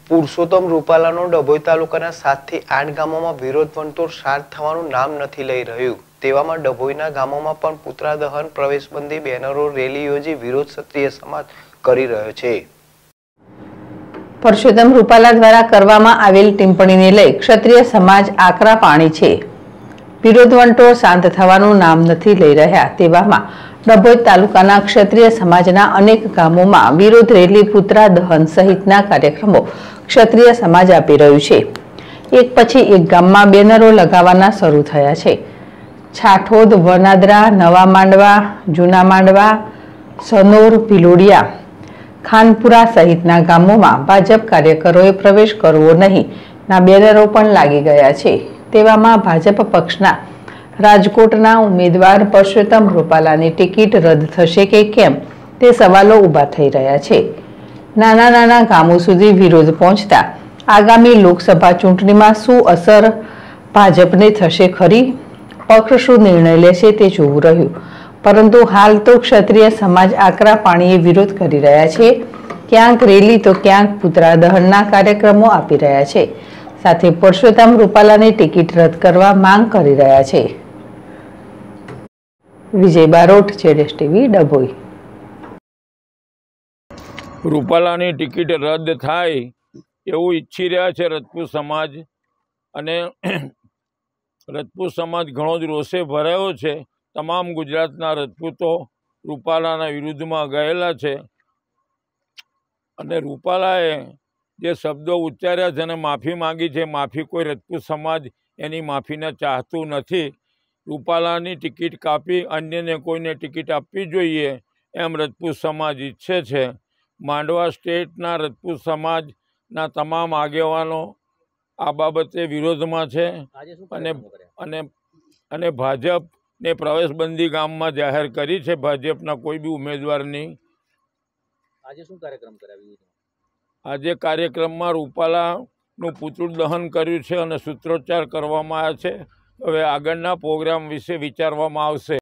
પુરુષોત્તમ રૂપાલાનો ડભોઈ તાલુકાના 7 થી 8 ગામોમાં વિરોધ વંટોળ શાંત થવાનું નામ નથી લઈ રહ્યું। તેવામાં ડભોઈના ગામોમાં પણ પુતળા દહન, પ્રવેશબંધી, બેનરો, રેલી યોજી વિરોધ ક્ષત્રિય સમાજ કરી રહ્યો છે। પુરુષોત્તમ રૂપાલા દ્વારા કરવામાં આવેલ ટિપ્પણીને લઈ ક્ષત્રિય સમાજ આકરા પાણી છે। વિરોધ વંટોળ શાંત થવાનું નામ નથી લઈ રહ્યા। તેવામાં ડભોઈ તાલુકાના ક્ષત્રિય સમાજના અનેક ગામોમાં વિરોધ રેલી, પુતળા દહન સહિતના કાર્યક્રમો ક્ષત્રિય સમાજ આપી રહ્યું છે। એક પછી એક ગામમાં બેનરો લગાવવાના શરૂ થયા છે। છાઠોદ, વનાદરા, નવા માંડવા, જૂના માંડવા, સનોર, ભિલોડિયા, ખાનપુરા સહિતના ગામોમાં ભાજપ કાર્યકરોએ પ્રવેશ કરવો નહીં ના બેનરો પણ લાગી ગયા છે। તેવામાં ભાજપ પક્ષના રાજકોટના ઉમેદવાર પુરુષોત્તમ રૂપાલાની ટિકિટ રદ થશે કે કેમ તે સવાલો ઊભા થઈ રહ્યા છે। નાના નાના ગામો સુધી વિરોધ પહોંચતા આગામી લોકસભા ચૂંટણીમાં શું અસર ભાજપને થશે ખરી? પક્ષ શું નિર્ણય લેશે તે જોવું રહ્યું। પરંતુ હાલ તો ક્ષત્રિય સમાજ આકરા પાણીએ વિરોધ કરી રહ્યા છે। ક્યાંક રેલી તો ક્યાંક પુતળા દહનના કાર્યક્રમો આપી રહ્યા છે। સાથે પુરુષોત્તમ રૂપાલાની ટિકિટ રદ કરવા માંગ કરી રહ્યા છે। વિજય બારોટ, ZSTV, ડભોઈ। રૂપાલાની ટિકિટ રદ થાય એવું ઈચ્છી રહ્યા છે રજપૂત સમાજ, અને રજપૂત સમાજ ઘણો જ રોષે ભરાયો છે। તમામ ગુજરાતના રજપૂતો રૂપાલાના વિરુદ્ધમાં ગયેલા છે, અને રૂપાલાએ જે શબ્દો ઉચ્ચાર્યા છે અને માફી માંગી છે, માફી કોઈ રજપૂત સમાજ એની માફીને ચાહતું નથી। રૂપાલાની ટિકિટ કાપી અન્યને કોઈને ટિકિટ આપવી જોઈએ એમ રજપૂત સમાજ ઈચ્છે છે। માંડવા સ્ટેટના રજપૂત સમાજના તમામ આગેવાનો આ બાબતે વિરોધમાં છે, અને ભાજપને પ્રવેશબંધી ગામમાં જાહેર કરી છે। ભાજપના કોઈ બી ઉમેદવારની આજે કાર્યક્રમમાં રૂપાલાનું પુતળું દહન કર્યું છે અને સૂત્રોચ્ચાર કરવામાં આવ્યા છે। હવે આગળના પ્રોગ્રામ વિશે વિચારવામાં આવશે।